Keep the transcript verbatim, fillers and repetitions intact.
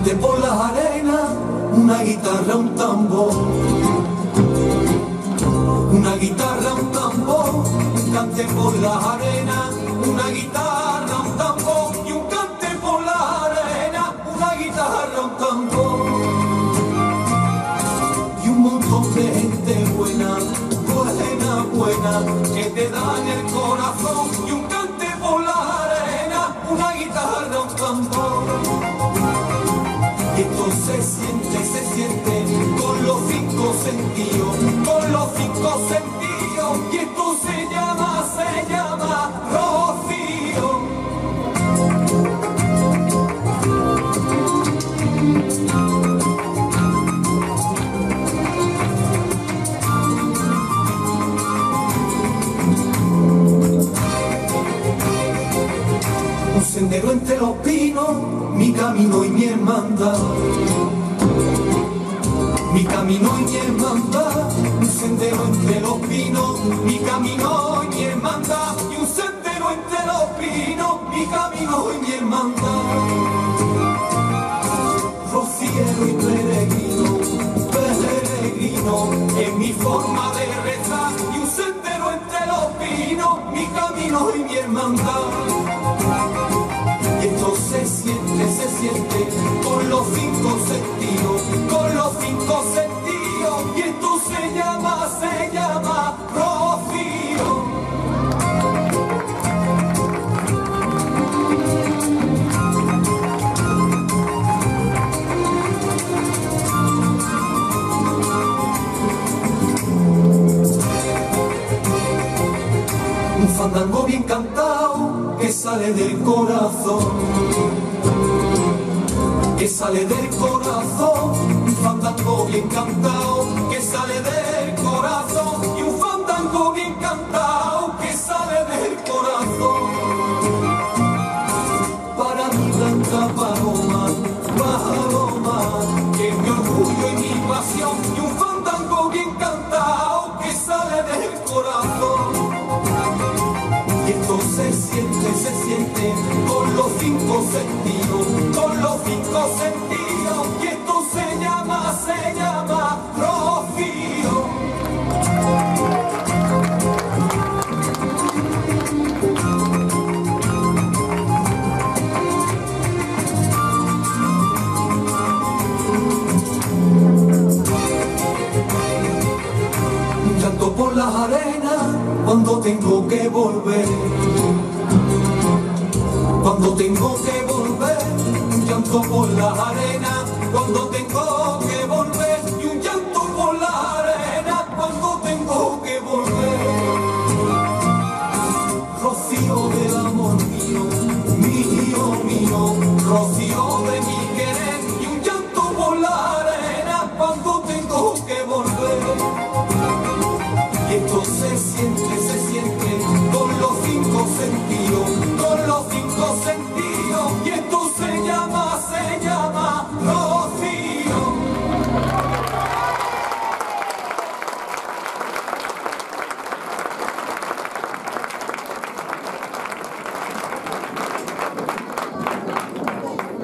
cante por las arenas, una guitarra, un tambor. Una guitarra, un tambor, un cante por las arenas, una guitarra, un tambor, y un cante por las arenas, una guitarra, un tambor. Y un montón de gente buena, buena, buena, que te dan el corazón, y un cante por las arenas, una guitarra, un tambor. Y esto se siente, se siente con los cinco sentidos, con los cinco sentidos, y esto se llama, se llama Rocío. Un sendero entre los pinos, mi camino y mi hermandad. Mi camino y mi hermandad, un sendero entre los pinos, mi camino y mi hermandad, y un sendero entre los pinos, mi camino y mi hermandad. Rociero y peregrino, peregrino, es mi forma de rezar, y un sendero entre los pinos, mi camino y mi hermandad. Y esto se siente, se siente con los cinco sentidos, con los cinco sentidos, y esto se llama, se llama Rocío. Un fandango bien cantado que sale del corazón, que sale del corazón, un fandango bien cantado, que sale del corazón, y un fandango bien cantado, que sale del corazón. Para mi blanca paloma, paloma, que es mi orgullo y mi pasión, y un fandango bien cantado, que sale del corazón. Y esto se siente, se siente con los cinco sentidos, con los cinco sentidos, y esto se llama, se llama Rocío. Llanto por las arenas cuando tengo que volver, cuando tengo que volver, llanto por las arenas cuando tengo que